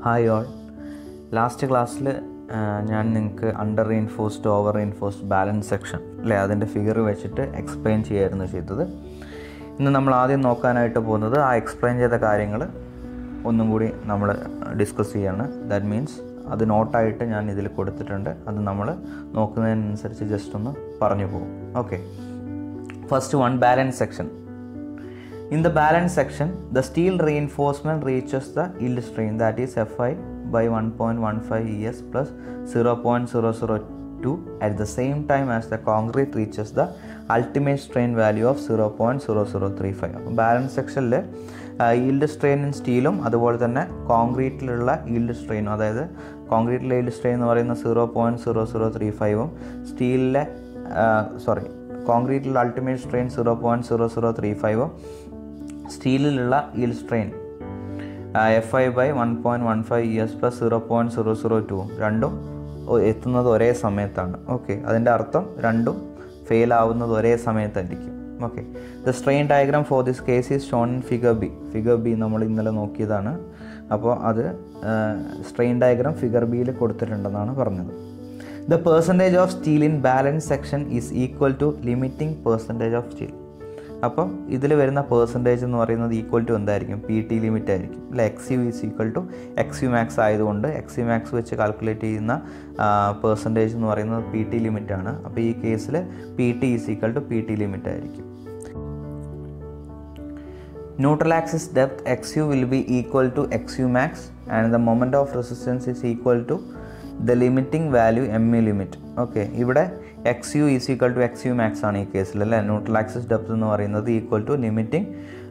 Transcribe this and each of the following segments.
Hi all. Last ക്ലാസ്സിൽ ഞാൻ നിങ്ങൾക്ക് under reinforced over reinforced balance section അല്ലേ അതിൻ്റെ ഫിഗർ വെച്ചിട്ട് എക്സ്പ്ലെയിൻ ചെയ്യായിരുന്നു ചെയ്തത്. ഇന്ന് നമ്മൾ ആദ്യം നോക്കാനായിട്ട് പോകുന്നത് ആ എക്സ്പ്ലെയിൻ ചെയ്ത കാര്യങ്ങൾ ഒന്നും കൂടി നമ്മൾ ഡിസ്കസ് ചെയ്യാണ്. ദാറ്റ് മീൻസ് അത് നോട്ടായിട്ട് ഞാൻ ഇതിൽ കൊടുത്തിട്ടുണ്ട്. അത് നമ്മൾ നോക്കുന്നതിനനുസരിച്ച് ജസ്റ്റ് ഒന്ന് പറഞ്ഞു പോകും. Okay, first one, balance section. In the balance section, the steel reinforcement reaches the yield strain, that is Fi by 1.15 ES plus 0.002 at the same time as the concrete reaches the ultimate strain value of 0.0035. അപ്പോൾ balance സെക്ഷനിൽ yield strain in സ്റ്റീലും അതുപോലെ തന്നെ കോൺക്രീറ്റിലുള്ള yield strain, അതായത് കോൺക്രീറ്റിലെ yield strain എന്ന് പറയുന്ന 0.0035ഉം സ്റ്റീലിലെ കോൺക്രീറ്റിലുള്ള അൾട്ടിമേറ്റ് സ്ട്രെയിൻ 0.0035ഉം സ്റ്റീലിലുള്ള yield strain Fi by 1.15 ES plus 0.002 രണ്ടും എത്തുന്നത് ഒരേ സമയത്താണ്. ഓക്കെ, അതിൻ്റെ അർത്ഥം രണ്ടും ഫെയിൽ ആവുന്നത് ഒരേ സമയത്തായിരിക്കും. Okay, the strain diagram for this case is shown in figure B നമ്മൾ ഇന്നലെ നോക്കിയതാണ്. അപ്പോൾ അത് സ്ട്രെയിൻ ഡയഗ്രാം ഫിഗർ ബിയിൽ കൊടുത്തിട്ടുണ്ടെന്നാണ് പറഞ്ഞത്. The percentage of steel in balance section is equal to limiting percentage of steel. അപ്പം ഇതിൽ വരുന്ന പെർസെൻറ്റേജ് എന്ന് പറയുന്നത് ഈക്വൽ ടു എന്തായിരിക്കും? പി ടി ലിമിറ്റ് ആയിരിക്കും അല്ലെ. X U is equal to X U max ആയതുകൊണ്ട് എക്സ് യു മാക്സ് വെച്ച് കാൽക്കുലേറ്റ് ചെയ്യുന്ന പെർസെൻറ്റേജ് എന്ന് പറയുന്നത് പി ടി ലിമിറ്റാണ്. അപ്പോൾ ഈ കേസിൽ P T is equal to P T limit ആയിരിക്കും. Neutral axis depth xu will be equal to xu max and the moment of resistance is equal to the limiting value mu limit. Okay, ഇവിടെ X U is equal to X U max ആണ് ഈ കേസിൽ അല്ലേ. Neutral axis depth എന്ന് പറയുന്നത് equal to limiting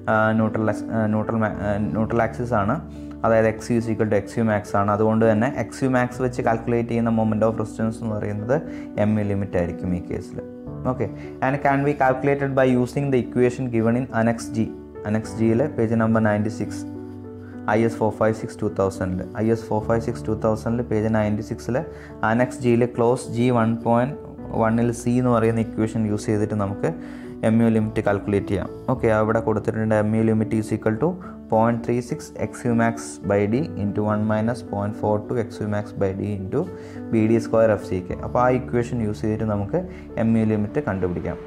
neutral axis ആണ്, അതായത് X U is equal to X U max ആണ്. അതുകൊണ്ട് തന്നെ എക്സ് യു മാക്സ് വെച്ച് കാൽക്കുലേറ്റ് ചെയ്യുന്ന മൊമെൻറ്റ് ഓഫ് റെസിസ്റ്റൻസ് എന്ന് പറയുന്നത് എം യു ലിമിറ്റ് ആയിരിക്കും ഈ കേസിൽ. Okay, and can be calculated by using the equation given in annexe G. Annex ജിയിൽ പേജ് നമ്പർ 96 IS 456/2000 IS 456/2000 പേജ് 96 അനക്സ് ജിയിൽ ക്ലോസ് ജി 1.1 സി എന്ന് പറയുന്ന ഇക്വേഷൻ യൂസ് ചെയ്തിട്ട് നമുക്ക് എം യു ലിമിറ്റ് കാൽക്കുലേറ്റ് ചെയ്യാം. ഓക്കെ, അവിടെ കൊടുത്തിട്ടുണ്ട് M U limit is equal to 0.36 X U max by D into 1 minus 0.42 X U max by D into B D square F C K. അപ്പോൾ ആ equation use ചെയ്തിട്ട് നമുക്ക് M U limit കണ്ടുപിടിക്കാം.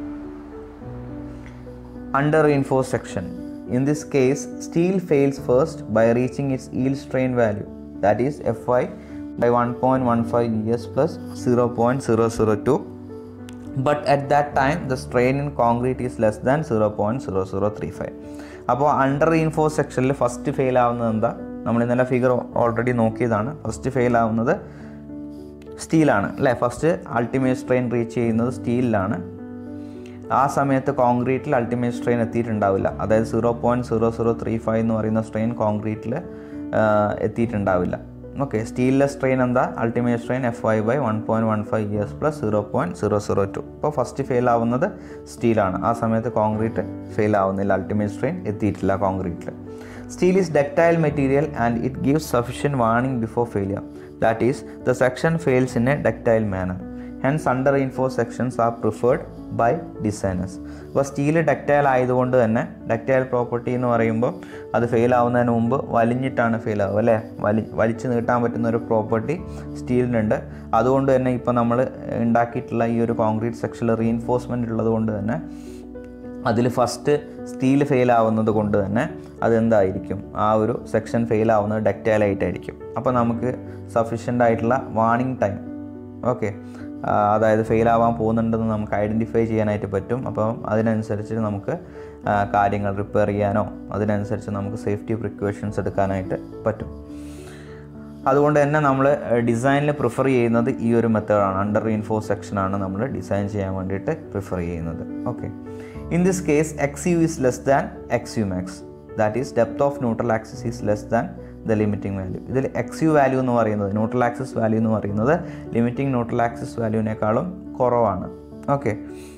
Under reinforced section. In this case, steel fails first by reaching its yield strain value, that is Fi by 1.15 ES plus 0.002. But at that time, the strain in concrete is less than 0.0035. അപ്പോൾ under reinforce സെക്ഷനിൽ first fail ആവുന്നത് എന്താ? നമ്മൾ ഇന്നലെ figure already നോക്കിയതാണ്. First fail ആവുന്നത് സ്റ്റീലാണ് അല്ലേ. ഫസ്റ്റ് അൾട്ടിമേറ്റ് സ്ട്രെയിൻ റീച്ച് ചെയ്യുന്നത് സ്റ്റീലിലാണ്. ആ സമയത്ത് കോൺക്രീറ്റിൽ അൾട്ടിമേറ്റ് സ്ട്രെയിൻ എത്തിയിട്ടുണ്ടാവില്ല, അതായത് 0.0035 എന്ന് പറയുന്ന സ്ട്രെയിൻ കോൺക്രീറ്റിൽ എത്തിയിട്ടുണ്ടാവില്ല. ഓക്കെ, സ്റ്റീലിലെ സ്ട്രെയിൻ എന്താ? Ultimate strain Fi by 1.15 ES plus 0.002. അപ്പോൾ ഫസ്റ്റ് ഫെയിൽ ആവുന്നത് സ്റ്റീലാണ്. ആ സമയത്ത് കോൺക്രീറ്റ് ഫെയിൽ ആവുന്നില്ല, അൾട്ടിമേറ്റ് സ്ട്രെയിൻ എത്തിയിട്ടില്ല കോൺക്രീറ്റിൽ. Steel is ductile material and it gives sufficient warning before failure. That is, the section fails in a ductile manner. Hence, under reinforced sections are preferred by designers. അപ്പോൾ steel ductile ആയതുകൊണ്ട് തന്നെ ductile property എന്ന് പറയുമ്പോൾ അത് fail ആവുന്നതിന് മുമ്പ് വലിഞ്ഞിട്ടാണ് fail ആവുക അല്ലേ. വലിച്ചു നീട്ടാൻ പറ്റുന്ന ഒരു പ്രോപ്പർട്ടി സ്റ്റീലിനുണ്ട്. അതുകൊണ്ട് തന്നെ ഇപ്പോൾ നമ്മൾ ഉണ്ടാക്കിയിട്ടുള്ള ഈ ഒരു കോൺക്രീറ്റ് സെക്ഷനിൽ റീഇൻഫോഴ്സ്മെൻ്റ് ഉള്ളത് കൊണ്ട് തന്നെ അതിൽ ഫസ്റ്റ് സ്റ്റീൽ ഫെയിൽ ആവുന്നത് കൊണ്ട് തന്നെ അതെന്തായിരിക്കും? ആ ഒരു സെക്ഷൻ ഫെയിൽ ആവുന്നത് ഡക്റ്റൈലായിട്ടായിരിക്കും. അപ്പോൾ നമുക്ക് സഫീഷ്യൻ്റ് ആയിട്ടുള്ള വാർണിംഗ് ടൈം, ഓക്കെ, അതായത് ഫെയിൽ ആവാൻ പോകുന്നുണ്ടെന്ന് നമുക്ക് ഐഡൻറ്റിഫൈ ചെയ്യാനായിട്ട് പറ്റും. അപ്പം അതിനനുസരിച്ച് നമുക്ക് കാര്യങ്ങൾ റിപ്പയർ ചെയ്യാനോ അതിനനുസരിച്ച് നമുക്ക് സേഫ്റ്റി പ്രിക്കോഷൻസ് എടുക്കാനായിട്ട് പറ്റും. അതുകൊണ്ട് തന്നെ നമ്മൾ ഡിസൈനിൽ പ്രിഫർ ചെയ്യുന്നത് ഈ ഒരു മെത്തേഡാണ്. അണ്ടർ റീൻഫോഴ്സ് സെക്ഷനാണ് നമ്മൾ ഡിസൈൻ ചെയ്യാൻ വേണ്ടിയിട്ട് പ്രിഫർ ചെയ്യുന്നത്. Okay, in this case X U is less than X U max, that is depth of neutral axis is less than the limiting value. ഇതിൽ എക്സ് യു വാല്യൂ എന്ന് പറയുന്നത്, neutral axis value എന്ന് പറയുന്നത് limiting neutral axis വാല്യൂവിനേക്കാളും കുറവാണ്. Okay,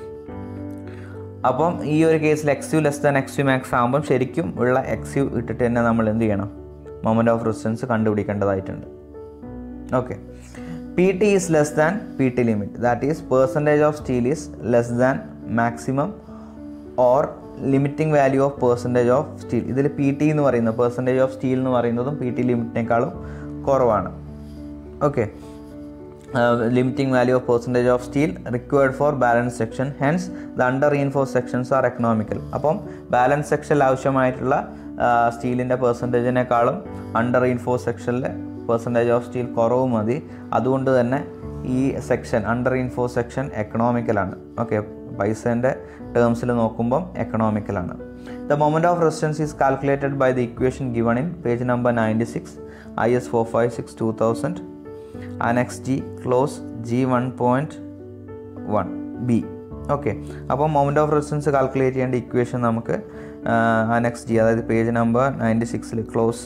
അപ്പം ഈ ഒരു കേസിൽ X U less than X U max ആകുമ്പം ശരിക്കും ഉള്ള എക്സ് യു ഇട്ടിട്ട് തന്നെ നമ്മൾ എന്ത് ചെയ്യണം? മൊമെൻറ്റ് ഓഫ് റെസിസ്റ്റൻസ് കണ്ടുപിടിക്കേണ്ടതായിട്ടുണ്ട്. Okay, P T is less than P T limit, that is percentage of steel is less than maximum or limiting value of percentage of steel. ഇതിൽ പി ടി എന്ന് പറയുന്നത് percentage of steel എന്ന് പറയുന്നതും P T ലിമിറ്റിനേക്കാളും കുറവാണ്. Okay, limiting value of percentage of steel required for balance section, hence the under reinforced sections are economical. അപ്പം balance സെക്ഷനിൽ ആവശ്യമായിട്ടുള്ള സ്റ്റീലിൻ്റെ പെർസെൻറ്റേജിനേക്കാളും അണ്ടർ റീൻഫോഴ്സ് സെക്ഷനിലെ പെർസെൻറ്റേജ് ഓഫ് സ്റ്റീൽ കുറവ് മതി. അതുകൊണ്ട് തന്നെ ഈ സെക്ഷൻ അണ്ടർ റീൻഫോഴ്സ് സെക്ഷൻ എക്കണോമിക്കലാണ്. ഓക്കെ, പൈസേൻ്റെ ടേംസിൽ നോക്കുമ്പം എക്കണോമിക്കലാണ്. The moment of resistance is calculated by the equation given in page number 96 IS 456-2000 Annex G clause G1.1b. Okay, അപ്പോൾ മൊമെൻ്റ് ഓഫ് റെസിസ്റ്റൻസ് കാൽക്കുലേറ്റ് ചെയ്യേണ്ട ഇക്വേഷൻ നമുക്ക് അനെക്സ് ജി, അതായത് page number 96 clause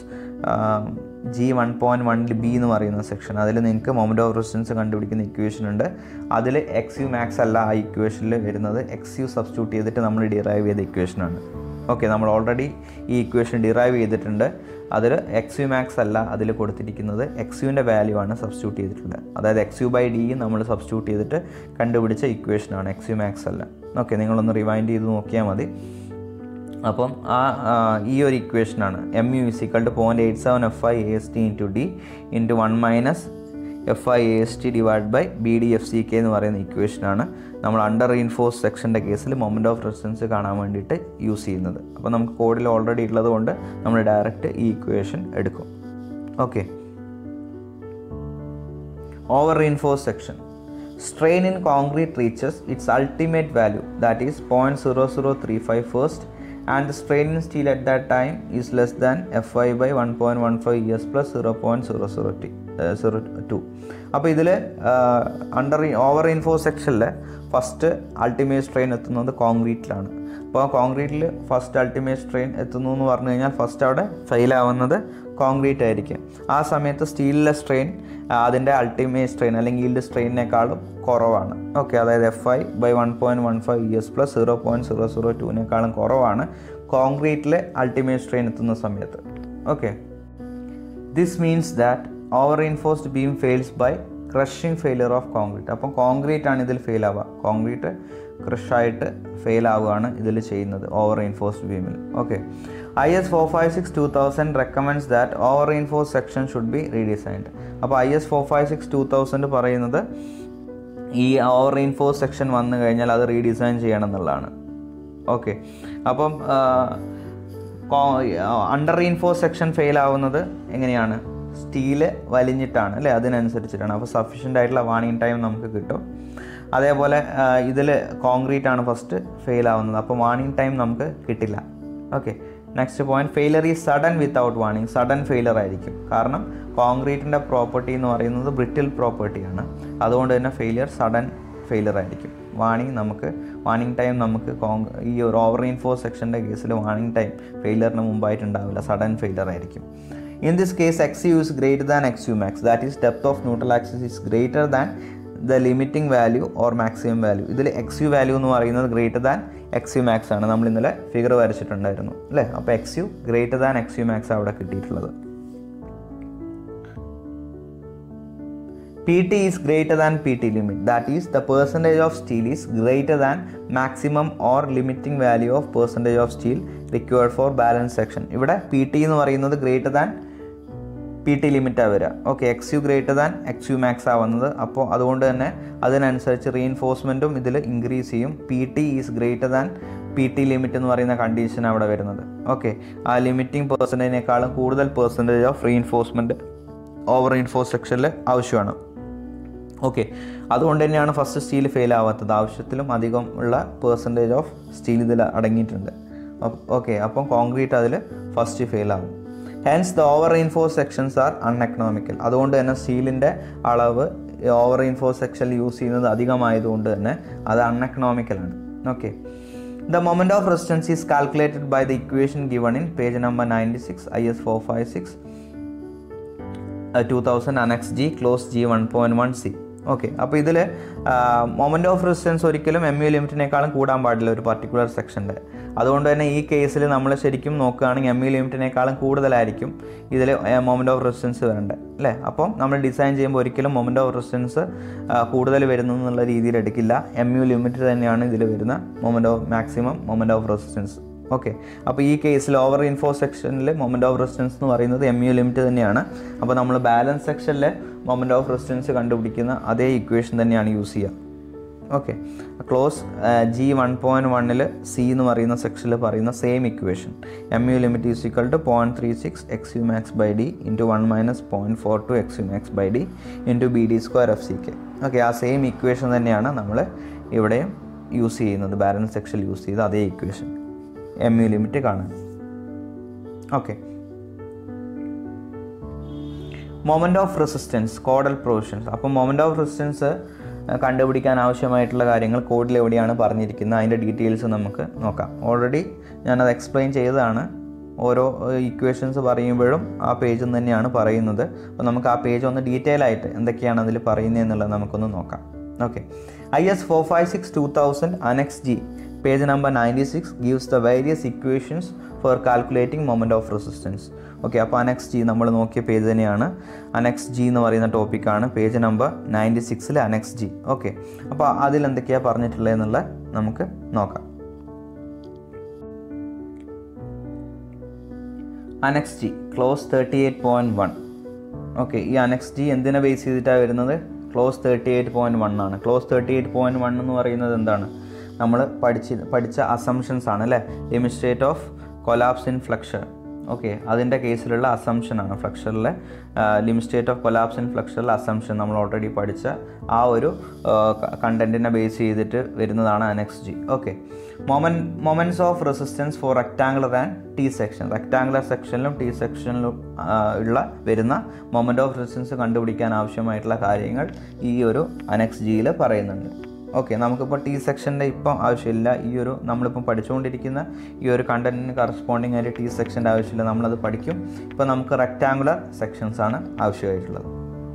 G1.1b എന്ന് പറയുന്ന സെക്ഷൻ, അതിൽ നിങ്ങൾക്ക് moment of resistance കണ്ടുപിടിക്കുന്ന equation ഉണ്ട്. അതിൽ എക്സ് യു മാക്സ് അല്ല ആ ഇക്വേഷനിൽ വരുന്നത്, എക്സ് യു സബ്സ്റ്റിറ്റ്യൂട്ട് ചെയ്തിട്ട് നമ്മൾ ഡിറൈവ് ചെയ്ത ഇക്വേഷനാണ്. ഓക്കെ, നമ്മൾ ഓൾറെഡി ഈ ഇക്വേഷൻ ഡിറൈവ് ചെയ്തിട്ടുണ്ട്. അതിൽ എക്സ് യു മാക്സ് അല്ല അതിൽ കൊടുത്തിരിക്കുന്നത്, എക്സ് യുവിൻ്റെ വാല്യൂ ആണ് സബ്സ്റ്റിറ്റ്യൂട്ട് ചെയ്തിട്ടുള്ളത്. അതായത് എക്സ് യു ബൈ ഡി നമ്മൾ സബ്സ്റ്റിറ്റ്യൂട്ട് ചെയ്തിട്ട് കണ്ടുപിടിച്ച ഇക്വേഷനാണ്, എക്സ് യു മാക്സ് അല്ല. ഓക്കെ, നിങ്ങളൊന്ന് റിവൈൻഡ് ചെയ്ത് നോക്കിയാൽ മതി. അപ്പം ഈ ഒരു ഇക്വേഷനാണ് M U is equal to 0.87 FI AST into D into 1 minus FI AST divide by BDFCK എന്ന് പറയുന്ന ഇക്വേഷനാണ് നമ്മൾ അണ്ടർ റീൻഫോഴ്സ് സെക്ഷൻ്റെ കേസിൽ മൊമെൻ്റ് ഓഫ് റെസിസ്റ്റൻസ് കാണാൻ വേണ്ടിയിട്ട് യൂസ് ചെയ്യുന്നത്. അപ്പോൾ നമുക്ക് കോഡിൽ ഓൾറെഡി ഉള്ളത് കൊണ്ട് നമ്മൾ ഡയറക്റ്റ് ഈ ഇക്വേഷൻ എടുക്കും. Okay, over reinforce section. Strain in concrete reaches its ultimate value, that is 0.0035 first, and the strain in steel at that time is less than FI by 1.15 years plus 0.002. അപ്പോൾ ഇതിൽ over reinforce സെക്ഷനിൽ first ultimate strain എത്തുന്നത് കോൺക്രീറ്റിലാണ്. അപ്പോൾ കോൺക്രീറ്റിൽ first ultimate strain എത്തുന്നു എന്ന് പറഞ്ഞു കഴിഞ്ഞാൽ ഫസ്റ്റ് അവിടെ ഫെയിലാവുന്നത് കോൺക്രീറ്റ് ആയിരിക്കും. ആ സമയത്ത് സ്റ്റീലിലെ സ്ട്രെയിൻ അതിൻ്റെ അൾട്ടിമേറ്റ് സ്ട്രെയിൻ അല്ലെങ്കിൽ ഈൽഡ് സ്ട്രെയിനേക്കാളും കുറവാണ്. ഓക്കെ, അതായത് FI by 1.15 years plus 0.002 കുറവാണ് കോൺക്രീറ്റിൽ അൾട്ടിമേറ്റ് സ്ട്രെയിൻ എത്തുന്ന സമയത്ത്. Okay, this means that over reinforced beam fails by crushing failure of concrete. അപ്പം കോൺക്രീറ്റ് ആണ് ഇതിൽ ഫെയിൽ ആവുക, കോൺക്രീറ്റ് ക്രഷായിട്ട് ഫെയിൽ ആവുകയാണ് ഇതിൽ ചെയ്യുന്നത് ഓവർ റീൻഫോഴ്സ്ഡ് ബീമിൽ. Okay, IS 456-2000 recommends that over reinforced section should be redesigned. അപ്പോൾ IS 456-2000 പറയുന്നത് ഈ ഓവർ റീൻഫോഴ്സ് സെക്ഷൻ വന്നു കഴിഞ്ഞാൽ അത് റീഡിസൈൻ ചെയ്യണം എന്നുള്ളതാണ്. ഓക്കെ, അപ്പം അണ്ടർ റീൻഫോഴ്സ് സെക്ഷൻ ഫെയിൽ ആവുന്നത് എങ്ങനെയാണ്? സ്റ്റീല് വലിഞ്ഞിട്ടാണ് അല്ലേ, അതിനനുസരിച്ചിട്ടാണ്. അപ്പോൾ സഫീഷ്യൻ്റ് ആയിട്ടുള്ള വാണിംഗ് ടൈം നമുക്ക് കിട്ടും. അതേപോലെ ഇതിൽ കോൺക്രീറ്റ് ആണ് ഫസ്റ്റ് ഫെയിൽ ആവുന്നത്, അപ്പോൾ വാണിംഗ് ടൈം നമുക്ക് കിട്ടില്ല. Okay, next point, failure is sudden without warning. Sudden failure ആയിരിക്കും, കാരണം കോൺക്രീറ്റിൻ്റെ പ്രോപ്പർട്ടി എന്ന് പറയുന്നത് ബ്രിറ്റിൽ പ്രോപ്പർട്ടിയാണ്. അതുകൊണ്ട് തന്നെ ഫെയിലിയർ സഡൻ ഫെയിലർ ആയിരിക്കും. വാണിംഗ് ടൈം നമുക്ക് ഈ ഒരു ഓവർ റീൻഫോഴ്സ് സെക്ഷൻ്റെ കേസിൽ വാണിംഗ് ടൈം ഫെയിലറിന് മുമ്പായിട്ടുണ്ടാവില്ല, സഡൻ ഫെയിലർ ആയിരിക്കും. In this case, XU is greater than XU max, that is depth of neutral axis is greater than the limiting value or maximum value. ഇതിൽ XU value എന്ന് പറയുന്നത് greater than XU max ആണ്. നമ്മൾ ഇന്നലെ figure വരച്ചിട്ടുണ്ടായിരുന്നു അല്ലേ. അപ്പോൾ XU greater than XU max അവിടെ കിട്ടിയിട്ടുള്ളത്. PT is greater than PT limit, that is the percentage of steel is greater than maximum or limiting value of percentage of steel required for balance section. ഇവിടെ PT എന്ന് പറയുന്നത് greater than PT ലിമിറ്റാണ് വരിക. Okay, XU greater than XU max ആവുന്നത്. അപ്പോൾ അതുകൊണ്ട് തന്നെ അതിനനുസരിച്ച് റീഇൻഫോഴ്സ്മെൻറ്റും ഇതിൽ ഇൻക്രീസ് ചെയ്യും. PT is greater than PT limit എന്ന് പറയുന്ന കണ്ടീഷൻ അവിടെ വരുന്നത്. ഓക്കെ, ആ ലിമിറ്റിംഗ് പെർസെൻറ്റേജിനേക്കാളും കൂടുതൽ percentage of reinforcement over reinforce സെക്ഷനിൽ ആവശ്യമാണ്. ഓക്കെ, അതുകൊണ്ട് തന്നെയാണ് ഫസ്റ്റ് സ്റ്റീൽ ഫെയിൽ ആവാത്തത്. ആവശ്യത്തിലും അധികം ഉള്ള പെർസെൻറ്റേജ് ഓഫ് സ്റ്റീൽ ഇതിൽ അടങ്ങിയിട്ടുണ്ട്. ഓക്കെ, അപ്പം കോൺക്രീറ്റ് അതിൽ ഫസ്റ്റ് ഫെയിൽ ആവും. Hence the over reinforce sections are uneconomical. അതുകൊണ്ട് തന്നെ സ്റ്റീലിൻ്റെ അളവ് ഓവർ റീഇൻഫോഴ്സ് സെക്ഷനിൽ യൂസ് ചെയ്യുന്നത് അധികമായതുകൊണ്ട് തന്നെ അത് അൺഎക്കണോമിക്കലാണ്. Okay, the moment of resistance is calculated by the equation given in page number 96 IS 456-2000 Annex G clause G1.1c. Okay, അപ്പോൾ ഇതിൽ മൊമെൻറ്റ് ഓഫ് റെസിസ്റ്റൻസ് ഒരിക്കലും MU ലിമിറ്റിനേക്കാളും കൂടാൻ പാടില്ല ഒരു പർട്ടിക്കുലർ സെക്ഷൻ്റെ. അതുകൊണ്ട് തന്നെ ഈ കേസിൽ നമ്മൾ ശരിക്കും നോക്കുകയാണെങ്കിൽ MU ലിമിറ്റിനേക്കാളും കൂടുതലായിരിക്കും ഇതിൽ മൊമെൻറ്റ് ഓഫ് റെസിസ്റ്റൻസ് വരേണ്ടത് അല്ലേ. അപ്പം നമ്മൾ ഡിസൈൻ ചെയ്യുമ്പോൾ ഒരിക്കലും മൊമെൻറ്റ് ഓഫ് റെസിസ്റ്റൻസ് കൂടുതൽ വരുന്നു എന്നുള്ള രീതിയിൽ എടുക്കില്ല. MU ലിമിറ്റ് തന്നെയാണ് ഇതിൽ വരുന്ന maximum moment of resistance. Okay, അപ്പോൾ ഈ കേസിൽ ഓവർ ഇൻഫോ സെക്ഷനിൽ മൊമെൻറ്റ് ഓഫ് റെസിസ്റ്റൻസ് എന്ന് പറയുന്നത് MU ലിമിറ്റ് തന്നെയാണ്. അപ്പോൾ നമ്മൾ ബാലൻസ് സെക്ഷനിൽ മൊമെൻറ്റ് ഓഫ് റെസിസ്റ്റൻസ് കണ്ടുപിടിക്കുന്ന അതേ ഇക്വേഷൻ തന്നെയാണ് യൂസ് ചെയ്യുക. ഓക്കെ, ക്ലോസ് G1.1 C എന്ന് പറയുന്ന സെക്ഷനിൽ പറയുന്ന same equation MU limit is equal to 0.36 XU max by D into 1 minus 0.42 XU max by D into BD² FCK. Okay, ആ സെയിം ഇക്വേഷൻ തന്നെയാണ് നമ്മൾ ഇവിടെയും യൂസ് ചെയ്യുന്നത്. ബാലൻസ് സെക്ഷനിൽ യൂസ് ചെയ്ത അതേ ഇക്വേഷൻ MU ലിമിറ്റ് കാണാൻ. Okay, moment of resistance codal provisions. അപ്പോൾ മൊമെൻറ്റ് ഓഫ് റെസിസ്റ്റൻസ് കണ്ടുപിടിക്കാൻ ആവശ്യമായിട്ടുള്ള കാര്യങ്ങൾ കോഡിൽ എവിടെയാണ് പറഞ്ഞിരിക്കുന്നത്, അതിൻ്റെ ഡീറ്റെയിൽസ് നമുക്ക് നോക്കാം. ഓൾറെഡി ഞാനത് എക്സ്പ്ലെയിൻ ചെയ്തതാണ്. ഓരോ ഇക്വേഷൻസ് പറയുമ്പോഴും ആ പേജിൽ തന്നെയാണ് പറയുന്നത്. അപ്പോൾ നമുക്ക് ആ പേജ് ഒന്ന് ഡീറ്റെയിൽ ആയിട്ട് എന്തൊക്കെയാണ് അതിൽ പറയുന്നത് എന്നുള്ളത് നമുക്കൊന്ന് നോക്കാം. Okay, IS 456-2000 Annex G page number 96 gives the various equations for calculating moment of resistance. Okay, അപ്പോൾ Annex G നമ്മൾ നോക്കിയ പേജ് തന്നെയാണ്. Annex G എന്ന് പറയുന്ന ടോപ്പിക്കാണ് page number 96 Annex G. Okay, അപ്പോൾ അതിൽ എന്തൊക്കെയാണ് പറഞ്ഞിട്ടുള്ളത് എന്നുള്ള നമുക്ക് നോക്കാം. Annex G clause 38.1. ഓക്കെ, ഈ Annex G എന്തിനെ ബേസ് ചെയ്തിട്ടാണ് വരുന്നത്? ക്ലോസ് 38.1 ആണ്. ക്ലോസ് 38.1 എന്ന് പറയുന്നത് എന്താണ്? നമ്മൾ പഠിച്ച അസംഷൻസ് ആണ് അല്ലേ. Limit state of collapse in flexure. Okay, അതിൻ്റെ കേസിലുള്ള അസംഷനാണ്. ഫ്ലക്ചറിലെ limit state of collapse in ഫ്ലക്ചറിലെ അസംഷൻ നമ്മൾ ഓൾറെഡി പഠിച്ച ആ ഒരു കണ്ടൻറ്റിനെ ബേസ് ചെയ്തിട്ട് വരുന്നതാണ് Annex G. Okay, moments of resistance for rectangular and T section. Rectangular സെക്ഷനിലും T സെക്ഷനിലും വരുന്ന മൊമെൻറ്റ് ഓഫ് റെസിസ്റ്റൻസ് കണ്ടുപിടിക്കാൻ ആവശ്യമായിട്ടുള്ള കാര്യങ്ങൾ ഈ ഒരു Annex Gയിൽ പറയുന്നുണ്ട്. ഓക്കെ, നമുക്കിപ്പോൾ T സെക്ഷൻ്റെ ഇപ്പം ആവശ്യമില്ല. ഈ ഒരു നമ്മളിപ്പം പഠിച്ചുകൊണ്ടിരിക്കുന്ന ഈ ഒരു കണ്ടൻറ്റിന് കറസ്പോണ്ടിങ് ആയിട്ട് T സെക്ഷൻ്റെ ആവശ്യമില്ല, നമ്മളത് പഠിക്കും. ഇപ്പോൾ നമുക്ക് റെക്ടാങ്കുലർ സെക്ഷൻസ് ആണ് ആവശ്യമായിട്ടുള്ളത്.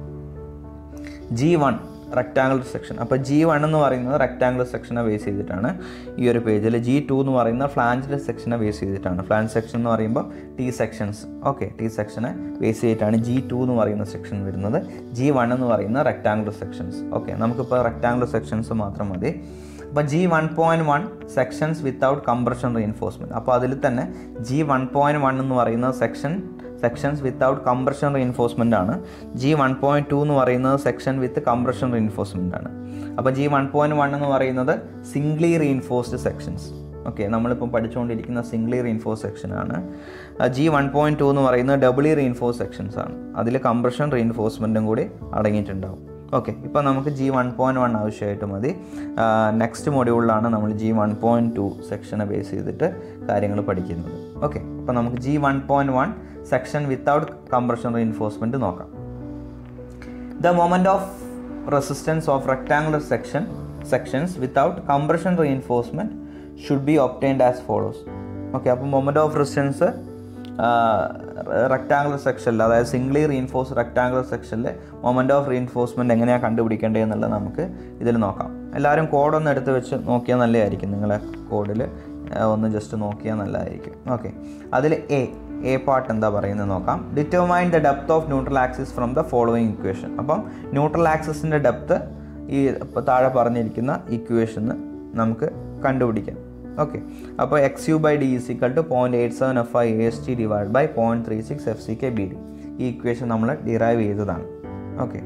G1 rectangular section. അപ്പോൾ G1 എന്ന് പറയുന്നത് റെക്ടാങ്കുലർ സെക്ഷനെ ബേസ് ചെയ്തിട്ടാണ് ഈ ഒരു പേജിൽ. G2 എന്ന് പറയുന്നത് ഫ്ലാഞ്ച് സെക്ഷനെ ബേസ് ചെയ്തിട്ടാണ്. ഫ്ലാഞ്ച് സെക്ഷൻ എന്ന് പറയുമ്പോൾ T സെക്ഷൻസ്. ഓക്കെ, T സെക്ഷനെ ബേസ് ചെയ്തിട്ടാണ് G2 എന്ന് പറയുന്ന സെക്ഷൻ വരുന്നത്. G1 എന്ന് പറയുന്ന റെക്ടാങ്കുലർ സെക്ഷൻസ്. ഓക്കെ, നമുക്കിപ്പോൾ റെക്ടാങ്കുലർ സെക്ഷൻസ് മാത്രം മതി. അപ്പോൾ G1.1 sections without compression reinforcement. അപ്പോൾ അതിൽ തന്നെ G1.1 എന്ന് പറയുന്ന സെക്ഷൻസ് വിത്തൗട്ട് കംപ്രഷൻ റീഇൻഫോഴ്സ്മെൻ്റ് ആണ്. G1.2 എന്ന് പറയുന്നത് സെക്ഷൻ വിത്ത് കംപ്രഷൻ റീഇൻഫോഴ്സ്മെൻ്റ് ആണ്. അപ്പോൾ G1.1 എന്ന് പറയുന്നത് സിംഗ്ലി റീഇൻഫോഴ്സ്ഡ് സെക്ഷൻസ്. ഓക്കെ, നമ്മളിപ്പം പഠിച്ചുകൊണ്ടിരിക്കുന്ന സിംഗ്ലി റീഇൻഫോഴ്സ് സെക്ഷനാണ്. G1.2 എന്ന് പറയുന്നത് ഡബിളി റീഇൻഫോഴ്സ് സെക്ഷൻസ് ആണ്. അതിൽ കംപ്രഷൻ റീഇൻഫോഴ്സ്മെൻറ്റും കൂടി അടങ്ങിയിട്ടുണ്ടാവും. ഓക്കെ, ഇപ്പോൾ നമുക്ക് G1.1 ആവശ്യമായിട്ട് മതി. നെക്സ്റ്റ് മൊഡ്യൂളിലാണ് നമ്മൾ G1.2 സെക്ഷനെ ബേസ് ചെയ്തിട്ട് കാര്യങ്ങൾ പഠിക്കുന്നത്. ഓക്കെ, അപ്പോൾ നമുക്ക് G1.1 section without compression reinforcement നോക്കാം. The moment of resistance of rectangular sections without compression reinforcement should be obtained as follows. Okay, അപ്പോൾ മൊമെൻറ്റ് ഓഫ് റെസിസ്റ്റൻസ് റെക്ടാങ്കുലർ സെക്ഷനിൽ, അതായത് സിംഗ്ലി റീഇൻഫോഴ്സ് റെക്ടാങ്കുലർ സെക്ഷനിൽ മൊമെൻറ്റ് ഓഫ് റീഇൻഫോഴ്സ്മെൻറ്റ് എങ്ങനെയാണ് കണ്ടുപിടിക്കേണ്ടത് എന്നുള്ളത് നമുക്ക് ഇതിൽ നോക്കാം. എല്ലാവരും കോഡൊന്ന് എടുത്ത് വെച്ച് നോക്കിയാൽ നല്ലതായിരിക്കും. നിങ്ങളെ കോഡിൽ ഒന്ന് ജസ്റ്റ് നോക്കിയാൽ നല്ലതായിരിക്കും. ഓക്കെ, അതിൽ എ പാർട്ട് എന്താ പറയുന്നത് നോക്കാം. Determine the depth of neutral axis from the following equation. അപ്പം ന്യൂട്രൽ ആക്സിസിൻ്റെ ഡെപ്ത് ഈ താഴെ പറഞ്ഞിരിക്കുന്ന ഇക്വേഷന് നമുക്ക് കണ്ടുപിടിക്കാം. ഓക്കെ, അപ്പോൾ XU/D is equal to 0.87 FI AST divide by 0.36 FCK BD. ഈ ഇക്വേഷൻ നമ്മൾ ഡിറൈവ് ചെയ്തതാണ്. ഓക്കെ,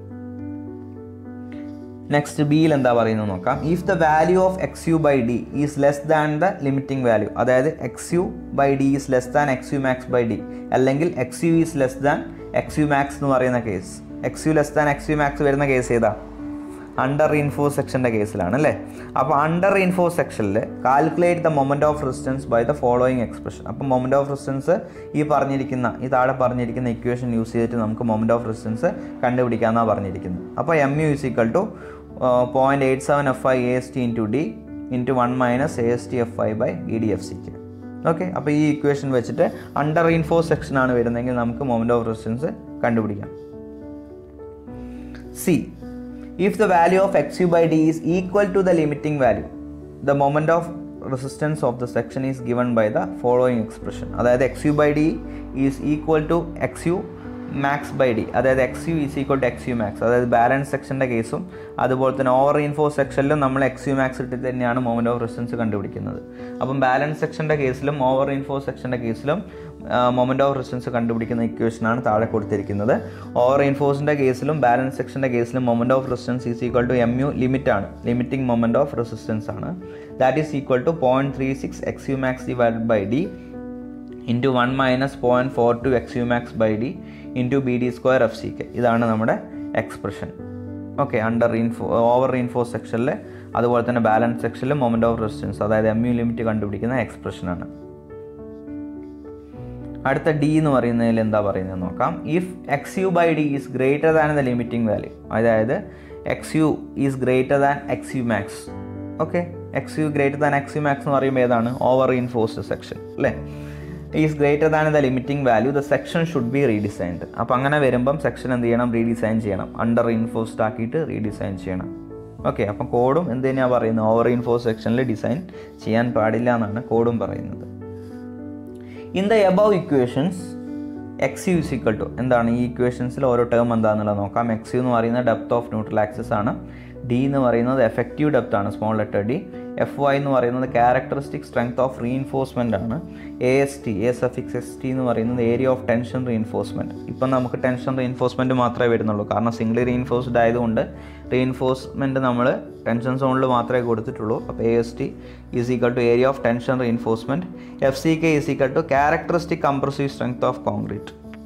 നെക്സ്റ്റ് ബിയിൽ എന്താ പറയുന്നത് നോക്കാം. If the value of XU/D is less than the limiting value, അതായത് XU/D is less than XU max/D, അല്ലെങ്കിൽ XU is less than XU max എന്ന് പറയുന്ന case. XU less than XU max വരുന്ന case ഏതാ? അണ്ടർ റീഇൻഫോഴ്സ് സെക്ഷൻ്റെ കേസിലാണ് അല്ലേ. അപ്പോൾ അണ്ടർ റീഇൻഫോഴ്സ് സെക്ഷനിൽ calculate the moment of resistance by the following expression. അപ്പോൾ മൊമെൻറ്റ് ഓഫ് റെസിസ്റ്റൻസ് ഈ താഴെ പറഞ്ഞിരിക്കുന്ന ഇക്വേഷൻ യൂസ് ചെയ്തിട്ട് നമുക്ക് മൊമെൻറ്റ് ഓഫ് റെസിസ്റ്റൻസ് കണ്ടുപിടിക്കാമെന്നാണ് പറഞ്ഞിരിക്കുന്നത്. അപ്പോൾ MU is equal to 0.87 FI AST into D into 1 minus AST FI by BD FCK. Okay, അപ്പോൾ ഈ ഇക്വേഷൻ വെച്ചിട്ട് അണ്ടർ റീഇൻഫോഴ്സ് സെക്ഷനാണ് വരുന്നതെങ്കിൽ നമുക്ക് മൊമെൻറ്റ് ഓഫ് റെസിസ്റ്റൻസ് കണ്ടുപിടിക്കാം. C If the value of xu by d is equal to the limiting value, the moment of resistance of the section is given by the following expression. അതായത് xu by d is equal to xu max by d, അതായത് xu is equal to xu max, അതായത് balance സെക്ഷൻ്റെ കേസും അതുപോലെ തന്നെ over reinforce സെക്ഷനിലും നമ്മൾ xu max ഇട്ടിട്ട് തന്നെയാണ് മൊമെൻറ്റ് ഓഫ് റെസിസ്റ്റൻസ് കണ്ടുപിടിക്കുന്നത്. അപ്പം ബാലൻസ് സെക്ഷൻ്റെ കേസിലും ഓവർ റീഇൻഫോഴ്സ് സെക്ഷൻ്റെ കേസിലും മൊമെൻറ്റ് ഓഫ് റെസിസ്റ്റൻസ് കണ്ടുപിടിക്കുന്ന ഇക്വേഷനാണ് താഴെ കൊടുത്തിരിക്കുന്നത്. ഓവർ റീഇൻഫോഴ്സിൻ്റെ കേസിലും ബാലൻസ് സെക്ഷൻ്റെ കേസിലും moment of resistance is equal to mu ലിമിറ്റാണ്, ലിമിറ്റിംഗ് മൊമെൻറ്റ് ഓഫ് റെസിസ്റ്റൻസ് ആണ്. That is equal to 0.36 xu max divided by d into 1 minus 0.42 xu max by d into bd square fck. ഇതാണ് നമ്മുടെ expression. Okay, over reinforce സെക്ഷനിൽ അതുപോലെ തന്നെ balance സെക്ഷനിൽ moment of resistance അതായത് mu limit കണ്ടുപിടിക്കുന്ന എക്സ്പ്രഷനാണ്. അടുത്ത ഡി എന്ന് പറയുന്നതിൽ എന്താ പറയുന്നത് നോക്കാം. If xu by d is greater than the limiting value, അതായത് xu is greater than xu max. ഓക്കെ, xu greater than xu max എന്ന് പറയുമ്പോൾ ഏതാണ്? ഓവർ റീഇൻഫോഴ്സ്ഡ് സെക്ഷൻ അല്ലേ. Is greater than the limiting value, the section should be redesigned. അപ്പോൾ അങ്ങനെ വരുമ്പം section എന്ത് ചെയ്യണം? റീഡിസൈൻ ചെയ്യണം, അണ്ടർ റീഇൻഫോഴ്സ്ഡ് ആക്കിയിട്ട് റീഡിസൈൻ ചെയ്യണം. ഓക്കെ, അപ്പം കോഡും എന്ത് തന്നെയാണ് പറയുന്നത്? ഓവർ റീഇൻഫോഴ്സ് സെക്ഷനിൽ ഡിസൈൻ ചെയ്യാൻ പാടില്ല എന്നാണ് കോഡും പറയുന്നത്. In the above equations xu is equal to എന്താണ്? ഈ ഇക്വേഷൻസിൽ ഓരോ ടേം എന്താണെന്നുള്ളത് നോക്കാം. xu എന്ന് പറയുന്നത് ഡെപ്ത് ഓഫ് ന്യൂട്രൽ ആക്സിസ് ആണ്. d എന്ന് പറയുന്നത് എഫക്റ്റീവ് ഡെപ്ത് ആണ്, സ്മോൾ ലെറ്റർ d. fy എന്ന് പറയുന്നത് ക്യാരക്ടറിസ്റ്റിക് സ്ട്രെങ്ത് ഓഫ് റീഇൻഫോഴ്സ്മെൻ്റ് ആണ്. ast എന്ന് പറയുന്നത് ഏരിയ ഓഫ് ടെൻഷൻ റീഇൻഫോഴ്സ്മെൻറ്റ്. ഇപ്പം നമുക്ക് ടെൻഷൻ റീഇൻഫോഴ്സ്മെൻറ്റ് മാത്രമേ വരുന്നുള്ളൂ, കാരണം സിംഗിളി റീഇൻഫോഴ്സ്ഡ് ആയതുകൊണ്ട് റീഇൻഫോഴ്സ്മെൻറ്റ് നമ്മൾ ടെൻഷൻ സോണിൽ മാത്രമേ കൊടുത്തിട്ടുള്ളൂ. അപ്പോൾ ast is equal to area of tension reinforcement. fck is equal to characteristic compressive strength of concrete.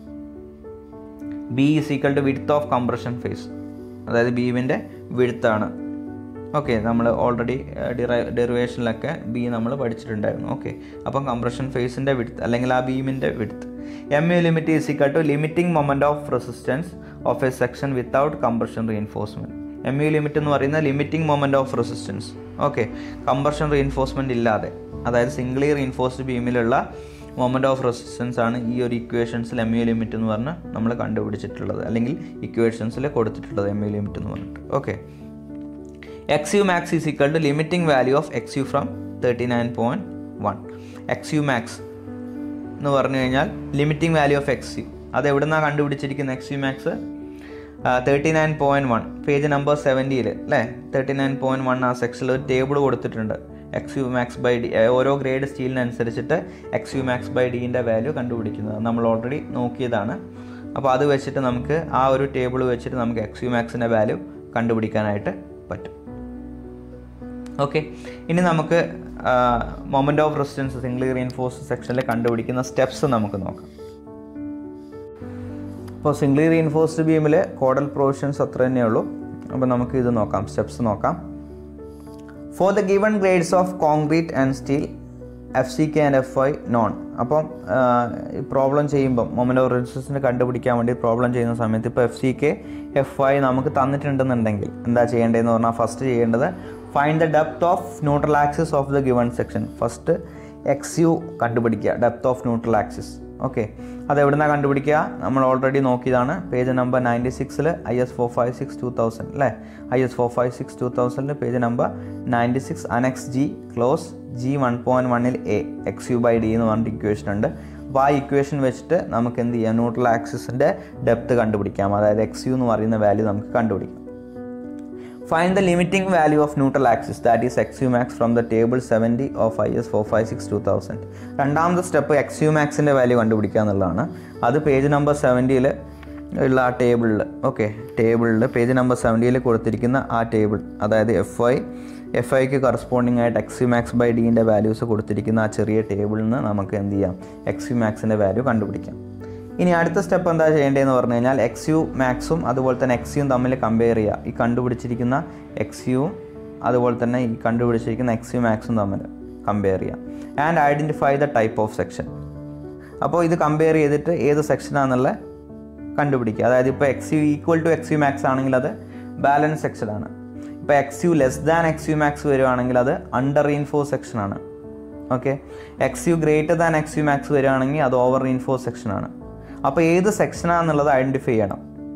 b is equal to width of compression face, അതായത് ബീമിൻ്റെ വിഡ്ത്താണ്. ഓക്കെ, നമ്മൾ ഓൾറെഡി ഡെറിവേഷനിലൊക്കെ ബി നമ്മൾ പഠിച്ചിട്ടുണ്ടായിരുന്നു. ഓക്കെ, അപ്പം കംപ്രഷൻ ഫേസിൻ്റെ വിഡ്ത്ത് അല്ലെങ്കിൽ ആ ബീമിൻ്റെ width. mu limit is equal to limiting moment of resistance of a section without compression reinforcement. mu limit എന്ന് പറയുന്നത് limiting moment of resistance. Okay, compression reinforcement ഇല്ലാതെ, അതായത് സിംഗിളി റീഇൻഫോഴ്സ്ഡ് ബീമിലുള്ള മൊമെൻറ്റ് ഓഫ് റെസിസ്റ്റൻസ് ആണ് ഈ ഒരു ഇക്വേഷൻസിൽ mu ലിമിറ്റ് എന്ന് പറഞ്ഞ് നമ്മൾ കണ്ടുപിടിച്ചിട്ടുള്ളത്, അല്ലെങ്കിൽ ഇക്വേഷൻസിൽ കൊടുത്തിട്ടുള്ളത് mu ലിമിറ്റ് എന്ന് പറഞ്ഞിട്ട്. Okay, xu max is equal to limiting value of xu from 39.1. xu max എന്ന് പറഞ്ഞു കഴിഞ്ഞാൽ ലിമിറ്റിംഗ് വാല്യൂ ഓഫ് xu, അത് എവിടെ നിന്നാണ് കണ്ടുപിടിച്ചിരിക്കുന്നത്? xu max 39.1 പേജ് നമ്പർ 70 അല്ലേ. 39.1 ആ സെക്ഷനിൽ ഒരു ടേബിൾ കൊടുത്തിട്ടുണ്ട്. xu max by d ഓരോ ഗ്രേഡ് സ്റ്റീലിനനുസരിച്ചിട്ട് xu max by d value കണ്ടുപിടിക്കുന്നത് നമ്മൾ ഓൾറെഡി നോക്കിയതാണ്. അപ്പോൾ അത് വെച്ചിട്ട് നമുക്ക് ആ ഒരു ടേബിൾ വെച്ചിട്ട് നമുക്ക് xu max വാല്യൂ കണ്ടുപിടിക്കാനായിട്ട് പറ്റും. ഓക്കെ, ഇനി നമുക്ക് moment of resistance singly reinforced സെക്ഷനിൽ കണ്ടുപിടിക്കുന്ന സ്റ്റെപ്സ് നമുക്ക് നോക്കാം. അപ്പോൾ സിംഗിളി റീഇൻഫോഴ്സ്ഡ് ബീമിൽ കോഡൽ പ്രൊവിഷൻസ് അത്ര തന്നെയുള്ളൂ. അപ്പോൾ നമുക്ക് ഇത് നോക്കാം, സ്റ്റെപ്സ് നോക്കാം. For the given grades of concrete and steel fck and fy known. അപ്പം പ്രോബ്ലം ചെയ്യുമ്പം മൊമെൻറ്റ് ഓഫ് റെസിസ്റ്റൻസിന് കണ്ടുപിടിക്കാൻ വേണ്ടി പ്രോബ്ലം ചെയ്യുന്ന സമയത്ത് ഇപ്പോൾ fck fy നമുക്ക് തന്നിട്ടുണ്ടെന്നുണ്ടെങ്കിൽ എന്താ ചെയ്യേണ്ടതെന്ന് പറഞ്ഞാൽ ഫസ്റ്റ് ചെയ്യേണ്ടത് find the depth of neutral axis of the given section. First xu കണ്ടുപിടിക്കുക, depth of neutral axis. Okay, അത് എവിടെ നിന്നാണ് കണ്ടുപിടിക്കുക? നമ്മൾ ഓൾറെഡി നോക്കിയതാണ്. പേജ് നമ്പർ 96 IS 456/2000 അല്ലേ. IS 456/2000 page number 96 annex G clause G 1.1 A xu by d എന്ന് പറഞ്ഞിട്ട് ഇക്വേഷൻ ഉണ്ട്. അപ്പോൾ ആ ഇക്വേഷൻ വെച്ചിട്ട് നമുക്ക് എന്ത് ചെയ്യാം? ന്യൂട്രൽ ആക്സിസിൻ്റെ ഡെപ്ത് കണ്ടുപിടിക്കാം, അതായത് xu എന്ന് പറയുന്ന വാല്യൂ നമുക്ക് കണ്ടുപിടിക്കാം. Find the limiting value of neutral axis, that is xu max, from the table 70 of IS 456/2000. രണ്ടാമത്തെ സ്റ്റെപ്പ് xu maxൻ്റെ വാല്യൂ കണ്ടുപിടിക്കുക എന്നുള്ളതാണ്. അത് പേജ് നമ്പർ 70 ഉള്ള ആ ടേബിളിൽ, ഓക്കെ, ടേബിളിൽ പേജ് നമ്പർ 70 കൊടുത്തിരിക്കുന്ന ആ ടേബിൾ, അതായത് FIക്ക് കറസ്പോണ്ടിങ് ആയിട്ട് xu max by d values കൊടുത്തിരിക്കുന്ന ആ ചെറിയ ടേബിളിൽ നിന്ന് നമുക്ക് എന്ത് ചെയ്യാം? xu maxൻ്റെ വാല്യൂ കണ്ടുപിടിക്കാം. ഇനി അടുത്ത സ്റ്റെപ്പ് എന്താ ചെയ്യേണ്ടതെന്ന് പറഞ്ഞു കഴിഞ്ഞാൽ xu maxും അതുപോലെ തന്നെ xuം തമ്മിൽ കമ്പയർ ചെയ്യുക. ഈ കണ്ടുപിടിച്ചിരിക്കുന്ന xuം അതുപോലെ തന്നെ ഈ കണ്ടുപിടിച്ചിരിക്കുന്ന xu maxും തമ്മിൽ കമ്പയർ ചെയ്യുക. And identify the type of section. അപ്പോൾ ഇത് കമ്പയർ ചെയ്തിട്ട് ഏത് സെക്ഷനാണെന്നുള്ള കണ്ടുപിടിക്കുക. അതായത് ഇപ്പോൾ xu equal to xu max ആണെങ്കിൽ അത് ബാലൻസ് സെക്ഷനാണ്. ഇപ്പോൾ xu less than xu max വരുവാണെങ്കിൽ അത് അണ്ടർ റീഇൻഫോഴ്സ് സെക്ഷനാണ്. Okay, xu greater than xu max വരുവാണെങ്കിൽ അത് ഓവർ റീഇൻഫോഴ്സ് സെക്ഷനാണ്. അപ്പോൾ ഏത് സെക്ഷനാണെന്നുള്ളത് ഐഡൻറ്റിഫൈ ചെയ്യണം.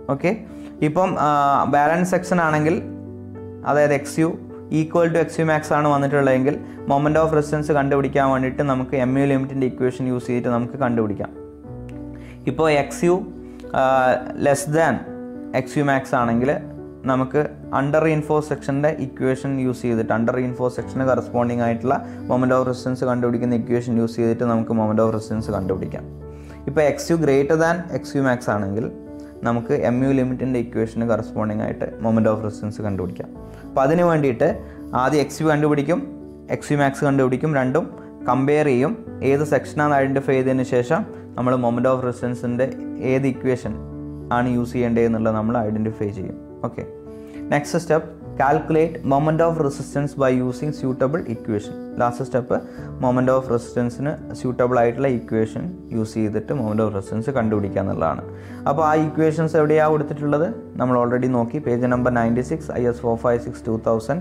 ഓക്കെ. ഇപ്പം ബാലൻസ് സെക്ഷൻ ആണെങ്കിൽ, അതായത് X U equal to X U max ആണ് വന്നിട്ടുള്ളതെങ്കിൽ മൊമെൻ്റ് ഓഫ് റെസിസ്റ്റൻസ് കണ്ടുപിടിക്കാൻ വേണ്ടിയിട്ട് നമുക്ക് എം യു ലിമിറ്റിൻ്റെ ഇക്വേഷൻ യൂസ് ചെയ്തിട്ട് നമുക്ക് കണ്ടുപിടിക്കാം. ഇപ്പോൾ X U less than X U max ആണെങ്കിൽ നമുക്ക് അണ്ടർ റീഇൻഫോഴ്സ് സെക്ഷൻ്റെ ഇക്വേഷൻ യൂസ് ചെയ്തിട്ട്, അണ്ടർ റീഇൻഫോഴ്സ് സെക്ഷന് കറസ്പോണ്ടിങ് ആയിട്ടുള്ള മൊമെൻ്റ് ഓഫ് റെസിസ്റ്റൻസ് കണ്ടുപിടിക്കുന്ന ഇക്വേഷൻ യൂസ് ചെയ്തിട്ട് നമുക്ക് മൊമെൻ്റ് ഓഫ് റെസിസ്റ്റൻസ് കണ്ടുപിടിക്കാം. ഇപ്പോൾ X U greater than X U max ആണെങ്കിൽ നമുക്ക് എം യു ലിമിറ്റിൻ്റെ ഇക്വേഷന് കറസ്പോണ്ടിങ് ആയിട്ട് മൊമെൻ്റ് ഓഫ് റെസിസ്റ്റൻസ് കണ്ടുപിടിക്കാം. അപ്പോൾ അതിന് വേണ്ടിയിട്ട് ആദ്യം എക്സ് യു കണ്ടുപിടിക്കും, എക്സ് യു മാക്സ് കണ്ടുപിടിക്കും, രണ്ടും കമ്പയർ ചെയ്യും. ഏത് സെക്ഷനാണെന്ന് ഐഡൻറ്റിഫൈ ചെയ്തതിന് ശേഷം നമ്മൾ മൊമെൻ്റ് ഓഫ് റെസിസ്റ്റൻസിൻ്റെ ഏത് ഇക്വേഷൻ ആണ് യൂസ് ചെയ്യേണ്ടത് എന്നുള്ളത് നമ്മൾ ഐഡൻറ്റിഫൈ ചെയ്യും. Okay. Next step, calculate moment of resistance by using suitable equation. Last step, moment of റെസിസ്റ്റൻസിന് സ്യൂട്ടബിൾ ആയിട്ടുള്ള ഇക്വേഷൻ യൂസ് ചെയ്തിട്ട് മൊമെൻ്റ് ഓഫ് റെസിസ്റ്റൻസ് കണ്ടുപിടിക്കുക എന്നുള്ളതാണ്. അപ്പോൾ ആ ഇക്വേഷൻസ് എവിടെയാണ് കൊടുത്തിട്ടുള്ളത്? നമ്മൾ ഓൾറെഡി നോക്കി, page number 96 IS 456/2000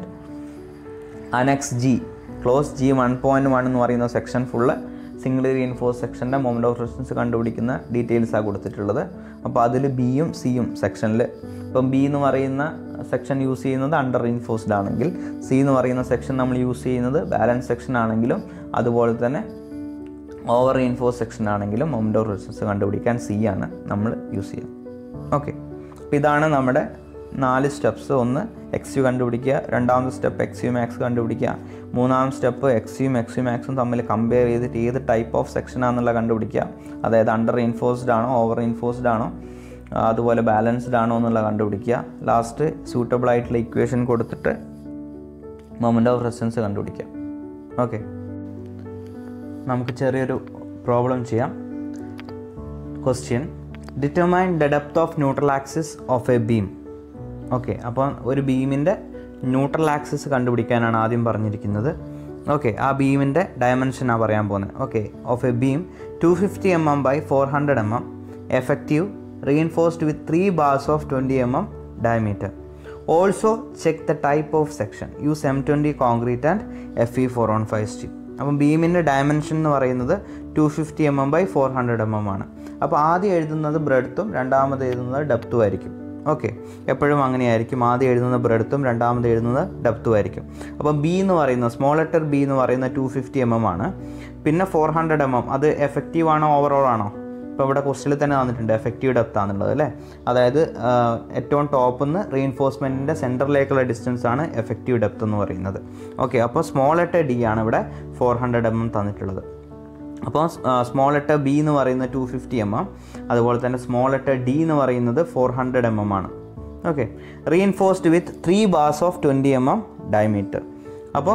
annex G clause G 1.1 എന്ന് പറയുന്ന സെക്ഷൻ ഫുള്ള് സിംഗിൾ റീഇൻഫോഴ്സ് സെക്ഷൻ്റെ മൊമെൻ്റ് ഓഫ് റെസിസ്റ്റൻസ് കണ്ടുപിടിക്കുന്ന ഡീറ്റെയിൽസാണ് കൊടുത്തിട്ടുള്ളത്. അപ്പോൾ അതിൽ ബിയും സിയും സെക്ഷനിൽ, ഇപ്പം ബി എന്ന് പറയുന്ന സെക്ഷൻ യൂസ് ചെയ്യുന്നത് അണ്ടർ റീഇൻഫോഴ്സ്ഡ് ആണെങ്കിൽ, സി എന്ന് പറയുന്ന സെക്ഷൻ നമ്മൾ യൂസ് ചെയ്യുന്നത് ബാലൻസ് സെക്ഷൻ ആണെങ്കിലും അതുപോലെ തന്നെ ഓവർ റീഇൻഫോഴ്സ് സെക്ഷൻ ആണെങ്കിലും മൊമെൻ്റ് ഓഫ് റെസിസ്റ്റൻസ് കണ്ടുപിടിക്കാൻ സി ആണ് നമ്മൾ യൂസ് ചെയ്യുക. ഓക്കെ. അപ്പോൾ ഇതാണ് നമ്മുടെ 4 സ്റ്റെപ്സ്. ഒന്ന് എക്സ് യു കണ്ടുപിടിക്കുക, രണ്ടാമത്തെ സ്റ്റെപ്പ് എക്സ് യു മാക്സ് കണ്ടുപിടിക്കുക, മൂന്നാമത്തെ സ്റ്റെപ്പ് എക്സ് യും എക്സ് യു മാക്സും തമ്മിൽ കമ്പയർ ചെയ്തിട്ട് ഏത് ടൈപ്പ് ഓഫ് സെക്ഷൻ ആണെന്നുള്ള കണ്ടുപിടിക്കുക, അതായത് അണ്ടർ റീഇൻഫോഴ്സ്ഡ് ആണോ ഓവർ റീഇൻഫോഴ്സ്ഡ് ആണോ അതുപോലെ ബാലൻസ്ഡ് ആണോ എന്നുള്ള കണ്ടുപിടിക്കുക. ലാസ്റ്റ് സ്യൂട്ടബിൾ ആയിട്ടുള്ള ഇക്വേഷൻ കൊടുത്തിട്ട് മൊമെൻ്റ് ഓഫ് റെസിസ്റ്റൻസ് കണ്ടുപിടിക്കുക. ഓക്കെ. നമുക്ക് ചെറിയൊരു പ്രോബ്ലം ചെയ്യാം. Question, determine the depth of neutral axis of a beam. Okay. അപ്പോൾ ഒരു ബീമിൻ്റെ ന്യൂട്രൽ ആക്സിസ് കണ്ടുപിടിക്കാനാണ് ആദ്യം പറഞ്ഞിരിക്കുന്നത്. ഓക്കെ. ആ ബീമിൻ്റെ ഡയമെൻഷനാണ് പറയാൻ പോകുന്നത്. Okay. Of a beam 250 mm by 400 mm effective reinforced with 3 bars of 20 mm diameter. Also check the type of section. Use M20 concrete and Fe 415 steel. അപ്പം ബീമിൻ്റെ dimension എന്ന് പറയുന്നത് 250 mm by 400 mm ആണ്. അപ്പോൾ ആദ്യം എഴുതുന്നത് ബ്രെഡ്ത്തും രണ്ടാമത് എഴുതുന്നത് ഡെപ്തും ആയിരിക്കും. ഓക്കെ. എപ്പോഴും അങ്ങനെയായിരിക്കും, ആദ്യം എഴുതുന്നത് ബ്രെഡ്ത്തും രണ്ടാമത് എഴുതുന്നത് ഡെപ്തും ആയിരിക്കും. അപ്പോൾ ബി എന്ന് പറയുന്നത്, സ്മോൾ ലെറ്റർ ബി എന്ന് പറയുന്നത് 250 mm ആണ്. പിന്നെ 400 mm അത് എഫക്റ്റീവ് ആണോ ഓവറോൾ ആണോ? ഇപ്പോൾ ഇവിടെ ക്വസ്റ്റിൽ തന്നെ തന്നിട്ടുണ്ട് എഫക്റ്റീവ് ഡെപ്ത് ആണെന്നുള്ളത് അല്ലേ. അതായത് ഏറ്റവും ടോപ്പിൽ നിന്ന് റീഇൻഫോഴ്സ്മെൻറ്റിൻ്റെ സെൻറ്ററിലേക്കുള്ള ഡിസ്റ്റൻസ് ആണ് എഫക്റ്റീവ് ഡെപ്ത് എന്ന് പറയുന്നത്. ഓക്കെ. അപ്പോൾ സ്മോൾ ലെറ്റർ ഡി ആണ് ഇവിടെ 400 mm തന്നിട്ടുള്ളത്. അപ്പോൾ സ്മോൾ ലെറ്റർ ബി എന്ന് പറയുന്നത് 250 mm, അതുപോലെ തന്നെ സ്മോൾ ലെറ്റർ ഡി എന്ന് പറയുന്നത് 400 mm ആണ്. Okay. Reinforced with 3 bars of 20 mm diameter. അപ്പം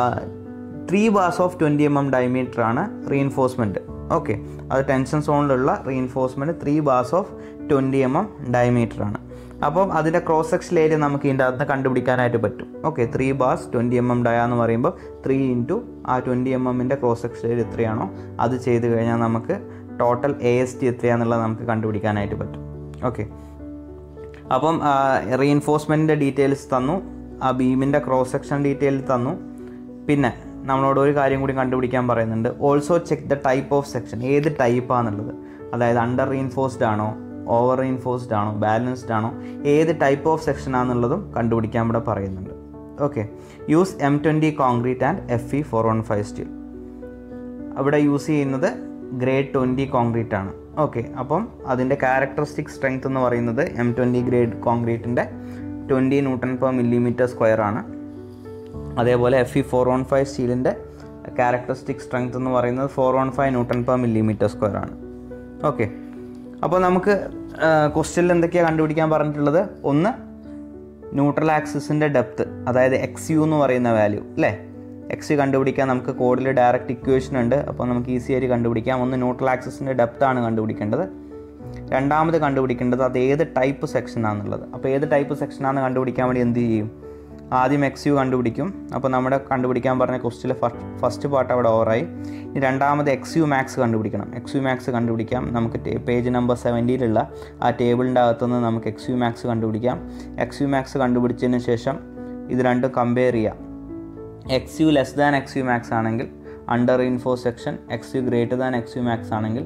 3 bars of 20 mm ഡയമീറ്റർ ആണ് റീഇൻഫോഴ്സ്മെൻറ്റ്. ഓക്കെ. അത് ടെൻഷൻ സോണിലുള്ള reinforcement 3 bars of 20 mm diameter ആണ്. അപ്പം അതിൻ്റെ ക്രോസ് സെക്ഷൻ ഏരിയ നമുക്ക് ഇതിൻ്റെ അകത്ത് കണ്ടുപിടിക്കാനായിട്ട് പറ്റും. ഓക്കെ. 3 bars 20 mm ഡയ എന്ന് പറയുമ്പോൾ 3 ഇൻറ്റു ആ 20 mm ക്രോസ് സെക്ഷൻ ഏരിയ എത്രയാണോ അത് ചെയ്ത് കഴിഞ്ഞാൽ നമുക്ക് ടോട്ടൽ AST എത്രയാണെന്നുള്ളത് നമുക്ക് കണ്ടുപിടിക്കാനായിട്ട് പറ്റും. ഓക്കെ. അപ്പം റീഇൻഫോഴ്സ്മെൻറ്റിൻ്റെ ഡീറ്റെയിൽസ് തന്നു, ആ ബീമിൻ്റെ ക്രോസ് സെക്ഷൻ ഡീറ്റെയിൽ തന്നു. പിന്നെ നമ്മളോട് ഒരു കാര്യം കൂടി കണ്ടുപിടിക്കാൻ പറയുന്നുണ്ട്. Also check the type of section, ഏത് ടൈപ്പാണെന്നുള്ളത്, അതായത് അണ്ടർ റീഇൻഫോഴ്സ്ഡ് ആണോ ഓവർ റീഇൻഫോഴ്സ്ഡ് ആണോ ബാലൻസ്ഡ് ആണോ ഏത് ടൈപ്പ് ഓഫ് സെക്ഷൻ ആണെന്നുള്ളതും കണ്ടുപിടിക്കാൻ ഇവിടെ പറയുന്നുണ്ട്. Okay. Use M20 concrete and Fe 415 steel. അവിടെ യൂസ് ചെയ്യുന്നത് ഗ്രേഡ് 20 കോൺക്രീറ്റ് ആണ്. ഓക്കെ. അപ്പം അതിൻ്റെ ക്യാരക്ടറിസ്റ്റിക് സ്ട്രെങ്ത് എന്ന് പറയുന്നത് M20 ഗ്രേഡ് കോൺക്രീറ്റിൻ്റെ 20 Nm/mm² ആണ്. അതേപോലെ Fe 415 സ്റ്റീലിൻ്റെ ക്യാരക്ടറിസ്റ്റിക് സ്ട്രെങ്ത് എന്ന് പറയുന്നത് 415 Nm/mm² ആണ്. ഓക്കെ. അപ്പോൾ നമുക്ക് ക്വസ്റ്റ്യനിൽ എന്തൊക്കെയാണ് കണ്ടുപിടിക്കാൻ പറഞ്ഞിട്ടുള്ളത്? ഒന്ന്, ന്യൂട്രൽ ആക്സിസിൻ്റെ ഡെപ്ത്, അതായത് എക്സ് യു എന്ന് പറയുന്ന വാല്യൂ അല്ലേ. എക്സ് യു കണ്ടുപിടിക്കാൻ നമുക്ക് കോഡിൽ ഡയറക്റ്റ് ഇക്വേഷൻ ഉണ്ട്, അപ്പോൾ നമുക്ക് ഈസി ആയിട്ട് കണ്ടുപിടിക്കാം. ഒന്ന് ന്യൂട്രൽ ആക്സിസിൻ്റെ ഡെപ്താണ് കണ്ടുപിടിക്കേണ്ടത്. രണ്ടാമത് കണ്ടുപിടിക്കേണ്ടത് അത് ഏത് ടൈപ്പ് സെക്ഷൻ ആണെന്നുള്ളത്. അപ്പോൾ ഏത് ടൈപ്പ് സെക്ഷൻ ആണെന്ന് കണ്ടുപിടിക്കാൻ വേണ്ടി എന്ത് ചെയ്യും? ആദ്യം എക്സ് യു കണ്ടുപിടിക്കും. അപ്പോൾ നമ്മുടെ കണ്ടുപിടിക്കാൻ പറഞ്ഞ ക്വസ്റ്റിലെ ഫസ്റ്റ് പാർട്ട് അവിടെ ഓവറായി. ഇനി രണ്ടാമത് എക്സ് യു മാക്സ് കണ്ടുപിടിക്കണം. എക്സ് യു മാക്സ് കണ്ടുപിടിക്കാം. നമുക്ക് പേജ് നമ്പർ 70 ആ ടേബിളിൻ്റെ അകത്തുനിന്ന് നമുക്ക് എക്സ് യു മാക്സ് കണ്ടുപിടിക്കാം. എക്സ് യു മാക്സ് കണ്ടുപിടിച്ചതിന് ശേഷം ഇത് രണ്ടും കമ്പയർ ചെയ്യാം. X U less than X U max ആണെങ്കിൽ under reinforce section, X U greater than X U max ആണെങ്കിൽ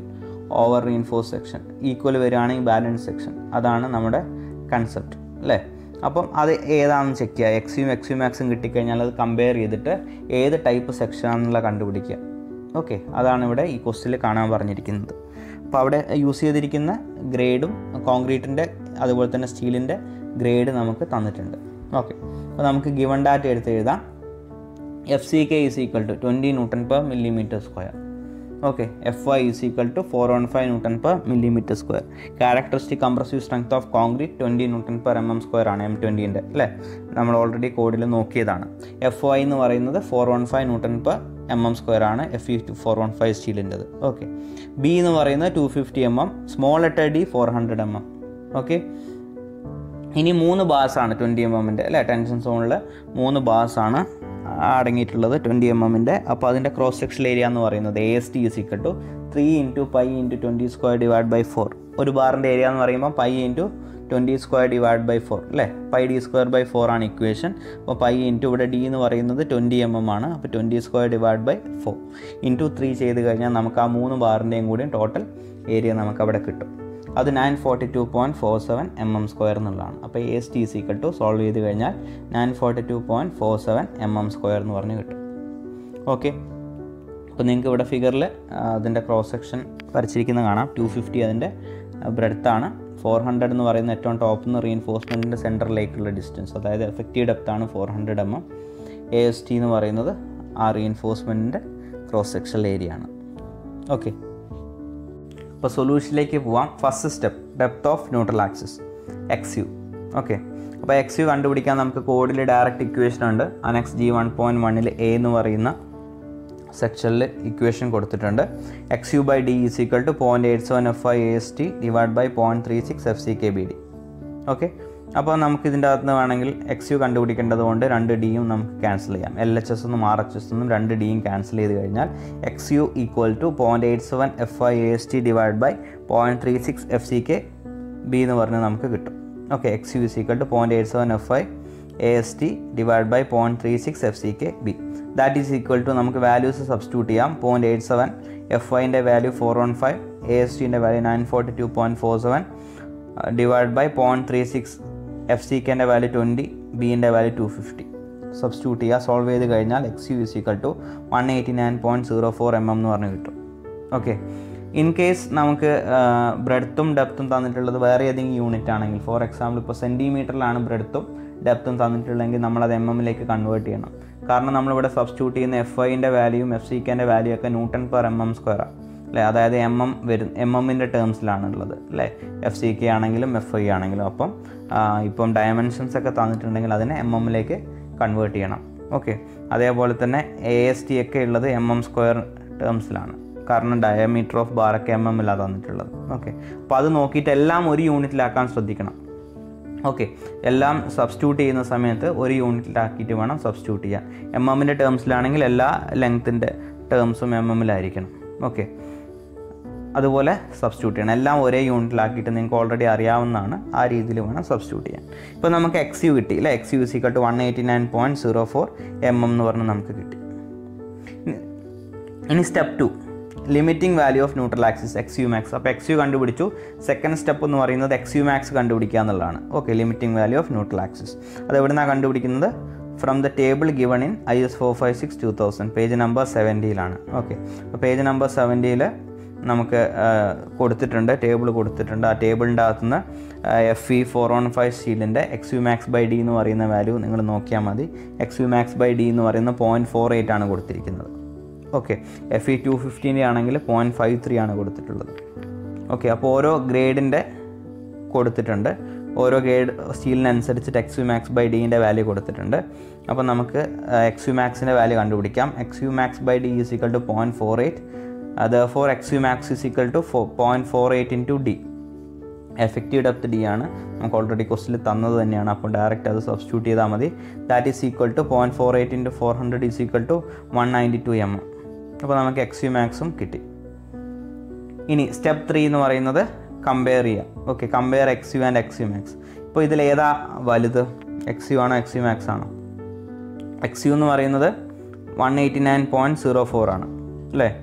ഓവർ റീഇൻഫോഴ്സ് സെക്ഷൻ ഈക്വൽ വരികയാണെങ്കിൽ ബാലൻസ് സെക്ഷൻ. അതാണ് നമ്മുടെ കൺസെപ്റ്റ് അല്ലേ. അപ്പം അത് ഏതാണെന്ന് ചെക്ക് ചെയ്യുക. എക്സ്യു മാക്സും കിട്ടിക്കഴിഞ്ഞാൽ അത് കമ്പയർ ചെയ്തിട്ട് ഏത് ടൈപ്പ് സെക്ഷനാണെന്നുള്ള കണ്ടുപിടിക്കുക. ഓക്കെ, അതാണ് ഇവിടെ ഈ ക്വസ്റ്റ്യനിൽ കാണാൻ പറഞ്ഞിരിക്കുന്നത്. അപ്പോൾ അവിടെ യൂസ് ചെയ്തിരിക്കുന്ന ഗ്രേഡും കോൺക്രീറ്റിൻ്റെ അതുപോലെ തന്നെ സ്റ്റീലിൻ്റെ ഗ്രേഡ് നമുക്ക് തന്നിട്ടുണ്ട്. ഓക്കെ, അപ്പോൾ നമുക്ക് ഗിവൺ ഡാറ്റ എടുത്ത് എഴുതാം. FCK is equal to 20 Newton per millimeter square. Okay, Fy is equal to 415 Newton per millimeter square. Characteristic compressive strength of concrete 20 Newton per mm square ആണ് M20ൻ്റെ അല്ലേ. നമ്മൾ ഓൾറെഡി കോഡിൽ നോക്കിയതാണ്. Fy എന്ന് പറയുന്നത് 415 Newton per mm square ആണ് Fe 415 സ്റ്റീലിൻ്റെത്. Okay, B എന്ന് പറയുന്നത് 250 mm, small letter d 400 mm. Okay, ഇനി 3 ബാർസാണ് 20 mm അല്ലേ. ടെൻഷൻ സോണിൽ 3 ബാർസാണ് അടങ്ങിയിട്ടുള്ളത് 20 mm. അപ്പോൾ അതിൻ്റെ ക്രോസ് സെക്ഷൻ ഏരിയ എന്ന് പറയുന്നത് AST is equal to 3 × pi × 20 square divided by 4. ഒരു ബാറിൻ്റെ ഏരിയ എന്ന് പറയുമ്പോൾ pi × 20 square divided by 4 അല്ലേ. pi d square by 4 ആണ് ഇക്വേഷൻ. അപ്പോൾ pi × ഇവിടെ d എന്ന് പറയുന്നത് 20 mm ആണ്. അപ്പോൾ 20 square divided by 4 × 3 ചെയ്ത് കഴിഞ്ഞാൽ നമുക്ക് ആ 3 ബാറിൻ്റെയും കൂടി ടോട്ടൽ ഏരിയ നമുക്ക് അവിടെ കിട്ടും. അത് 942.47 mm square എന്നുള്ളതാണ്. അപ്പോൾ AST is equal to solve ചെയ്ത് കഴിഞ്ഞാൽ 942.47 mm square എന്ന് പറഞ്ഞ് കിട്ടും. ഓക്കെ, അപ്പോൾ നിങ്ങൾക്ക് ഇവിടെ ഫിഗറിൽ അതിൻ്റെ ക്രോസ് സെക്ഷൻ വരച്ചിരിക്കുന്നത് കാണാം. 250 അതിൻ്റെ ബ്രെഡ്ത്താണ്. 400 എന്ന് പറയുന്ന ഏറ്റവും ടോപ്പിൽ നിന്ന് റീഇൻഫോഴ്സ്മെൻറ്റിൻ്റെ സെൻറ്ററിലേക്കുള്ള ഡിസ്റ്റൻസ്, അതായത് എഫക്റ്റീവ് ഡെപ്താണ് 400 mm. AST എന്ന് പറയുന്നത് ആ റീഇൻഫോഴ്സ്മെൻറ്റിൻ്റെ ക്രോസ് സെക്ഷൻ ഏരിയ ആണ്. ഓക്കെ, അപ്പോൾ സൊല്യൂഷനിലേക്ക് പോവാം. First step, depth of neutral axis XU. Okay, അപ്പോൾ XU കണ്ടുപിടിക്കാൻ നമുക്ക് കോഡിൽ ഡയറക്റ്റ് ഇക്വേഷൻ ഉണ്ട്. അനക്സ് G1.1 A എന്ന് പറയുന്ന സെക്ഷനിൽ ഇക്വേഷൻ കൊടുത്തിട്ടുണ്ട്. XU/D is equal to 0.87 Fy AST divided by 0.36 FCK BD. Okay, അപ്പോൾ നമുക്ക് ഇതിൻ്റെ അകത്ത് നിന്ന് വേണമെങ്കിൽ XU കണ്ടുപിടിക്കേണ്ടത് കൊണ്ട് 2 Dയും നമുക്ക് ക്യാൻസൽ ചെയ്യാം. LHS എന്നും RHS എന്നും 2 Dയും ക്യാൻസൽ ചെയ്ത് കഴിഞ്ഞാൽ XU equal to 0.87 Fy AST divide by 0.36 FCK B എന്ന് പറഞ്ഞ് നമുക്ക് കിട്ടും. Okay, XU is equal to 0.87 Fy AST divide by 0.36 FCK B. That is equal to നമുക്ക് വാല്യൂസ് സബ്സ്റ്റിറ്റ്യൂട്ട് ചെയ്യാം. 0.87 Fyൻ്റെ വാല്യൂ 415, ASTൻ്റെ വാല്യൂ 942.47 ഡിവൈഡ് ബൈ 0.36 FCKൻ്റെ വാല്യൂ 20, ബിൻ്റെ വാല്യൂ 250. സബ്സ്റ്റിറ്റ്യൂട്ട് ചെയ്യുക. സോൾവ് ചെയ്ത് കഴിഞ്ഞാൽ XU is equal to 189.04 mm എന്ന് പറഞ്ഞ് കിട്ടും. ഓക്കെ, ഇൻ കേസ് നമുക്ക് ബ്രെഡ്ത്തും ഡെപ്ത്തും തന്നിട്ടുള്ളത് വേറെ ഏതെങ്കിലും യൂണിറ്റ് ആണെങ്കിൽ, ഫോർ എക്സാമ്പിൾ ഇപ്പോൾ സെൻറ്റിമീറ്ററിലാണ് ബ്രെഡ്ത്തും ഡെപ്ത്തും തന്നിട്ടുള്ളതെങ്കിൽ നമ്മളത് MM-ലേക്ക് കൺവേർട്ട് ചെയ്യണം. കാരണം നമ്മളിവിടെ സബ്സ്റ്റിറ്റ്യൂട്ട് ചെയ്യുന്ന Fyൻ്റെ വാല്യൂയും FCKൻ്റെ വാല്യൂ ഒക്കെ Newton per mm square അല്ലേ. അതായത് MM-ൻ്റെ ടേംസിലാണുള്ളത് അല്ലേ. FCK ആണെങ്കിലും FY ആണെങ്കിലും. അപ്പം ഇപ്പം ഡയമെൻഷൻസ് ഒക്കെ തന്നിട്ടുണ്ടെങ്കിൽ അതിനെ MM-ലേക്ക് കൺവേർട്ട് ചെയ്യണം. ഓക്കെ, അതേപോലെ തന്നെ AST ഒക്കെ ഉള്ളത് mm² ടേംസിലാണ്. കാരണം ഡയമീറ്റർ ഓഫ് ബാറൊക്കെ MM-ലാണ് തന്നിട്ടുള്ളത്. ഓക്കെ, അപ്പോൾ അത് നോക്കിയിട്ട് എല്ലാം ഒരു യൂണിറ്റിലാക്കാൻ ശ്രദ്ധിക്കണം. ഓക്കെ, എല്ലാം സബ്സ്റ്റിറ്റ്യൂട്ട് ചെയ്യുന്ന സമയത്ത് ഒരു യൂണിറ്റിലാക്കിയിട്ട് വേണം സബ്സ്റ്റിറ്റ്യൂട്ട് ചെയ്യാൻ. MM-ൻ്റെ ടേംസിലാണെങ്കിൽ എല്ലാ ലെങ്ത്തിൻ്റെ ടേംസും MM-ലായിരിക്കണം. ഓക്കെ, അതുപോലെ സബ്സ്റ്റിറ്റ്യൂട്ട് ചെയ്യണം. എല്ലാം ഒരേ യൂണിറ്റിലാക്കിയിട്ട് നിങ്ങൾക്ക് ഓൾറെഡി അറിയാവുന്നതാണ്. ആ രീതിയിൽ വേണം സബ്സ്റ്റിറ്റ്യൂട്ട് ചെയ്യാൻ. ഇപ്പോൾ നമുക്ക് XU കിട്ടി അല്ലേ. XU is equal to 189.04 mm എന്ന് പറഞ്ഞ് നമുക്ക് കിട്ടി. ഇനി step 2, limiting value of neutral axis XU max. അപ്പോൾ XU കണ്ടുപിടിച്ചു. സെക്കൻഡ് സ്റ്റെപ്പ് എന്ന് പറയുന്നത് XU max കണ്ടുപിടിക്കുക എന്നുള്ളതാണ്. Okay, limiting value of neutral axis അത് എവിടെ നിന്നാണ് കണ്ടുപിടിക്കുന്നത്? From the table given in IS 456/2000 page number 70-ലാണ്. ഓക്കെ, അപ്പോൾ പേജ് നമ്പർ 70-ൽ നമുക്ക് കൊടുത്തിട്ടുണ്ട്, ടേബിൾ കൊടുത്തിട്ടുണ്ട്. ആ ടേബിളിൻ്റെ അകത്തുനിന്ന് Fe 415 സ്റ്റീലിൻ്റെ XU max/D എന്ന് പറയുന്ന വാല്യൂ നിങ്ങൾ നോക്കിയാൽ മതി. XU max/D എന്ന് പറയുന്ന 0.48 ആണ് കൊടുത്തിരിക്കുന്നത്. ഓക്കെ, Fe 250 ആണെങ്കിൽ 0.53 ആണ് കൊടുത്തിട്ടുള്ളത്. ഓക്കെ, അപ്പോൾ ഓരോ ഗ്രേഡിൻ്റെ കൊടുത്തിട്ടുണ്ട്. ഓരോ ഗ്രേഡ് സ്റ്റീലിനനുസരിച്ചിട്ട് XU max/Dൻ്റെ വാല്യൂ കൊടുത്തിട്ടുണ്ട്. അപ്പോൾ നമുക്ക് XU maxൻ്റെ വാല്യൂ കണ്ടുപിടിക്കാം. XU max/D is equal to 0.48. Therefore XU max is equal to 0.48 into D. Effective depth D ആണ്. നമുക്ക് ഓൾറെഡി ക്വസ്റ്റിൽ തന്നത് തന്നെയാണ്. അപ്പോൾ ഡയറക്റ്റ് അത് സബ്സ്റ്റിറ്റ്യൂട്ട് ചെയ്താൽ മതി. That is equal to 0.48 into 400 is equal to 192 mm. അപ്പോൾ നമുക്ക് XU maxും കിട്ടി. ഇനി സ്റ്റെപ്പ് 3 എന്ന് പറയുന്നത് കമ്പയർ ചെയ്യുക. Okay, compare XU and XU max. ഇപ്പോൾ ഇതിലേതാ വലുത്? XU ആണോ XU max ആണോ? XU എന്ന് പറയുന്നത് 189.04 ആണ് അല്ലേ.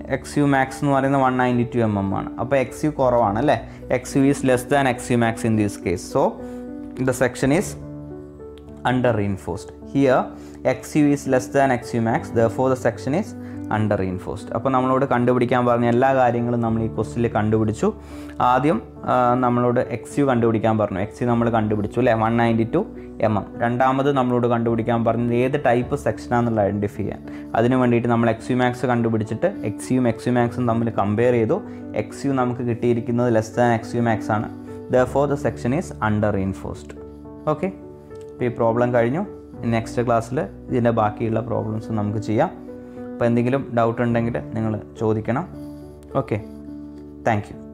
എക്സ് യു മാക്സ് എന്ന് പറയുന്നത് 192 mm ആണ്. അപ്പോൾ എക്സ് യു കുറവാണ് അല്ലേ. X U is less than X U max in this case. So the section is under reinforced. Here XU is less than XU max, therefore the section is under reinforced. അപ്പോൾ നമ്മളോട് കണ്ടുപിടിക്കാൻ പറഞ്ഞ എല്ലാ കാര്യങ്ങളും നമ്മൾ ഈ ക്വസ്റ്റിൽ കണ്ടുപിടിച്ചു. ആദ്യം നമ്മളോട് XU കണ്ടുപിടിക്കാൻ പറഞ്ഞു. XU നമ്മൾ കണ്ടുപിടിച്ചു അല്ലേ, 192 mm. രണ്ടാമത് നമ്മളോട് കണ്ടുപിടിക്കാൻ പറഞ്ഞത് ഏത് ടൈപ്പ് സെക്ഷനാണെന്നുള്ള ഐഡൻറ്റിഫൈ ചെയ്യാൻ. അതിന് വേണ്ടിയിട്ട് നമ്മൾ XU max കണ്ടുപിടിച്ചിട്ട് XUയും XU maxും തമ്മിൽ കമ്പയർ ചെയ്തു. XU നമുക്ക് കിട്ടിയിരിക്കുന്നത് ലെസ് ദാൻ XU max ആണ്. therefore the section is under reinforced. Okay, അപ്പോൾ ഈ പ്രോബ്ലം കഴിഞ്ഞു. നെക്സ്റ്റ് ക്ലാസ്സിൽ ഇതിൻ്റെ ബാക്കിയുള്ള പ്രോബ്ലംസ് നമുക്ക് ചെയ്യാം. അപ്പോൾ എന്തെങ്കിലും ഡൗട്ട് ഉണ്ടെങ്കിൽ നിങ്ങൾ ചോദിക്കണം. Okay, thank U.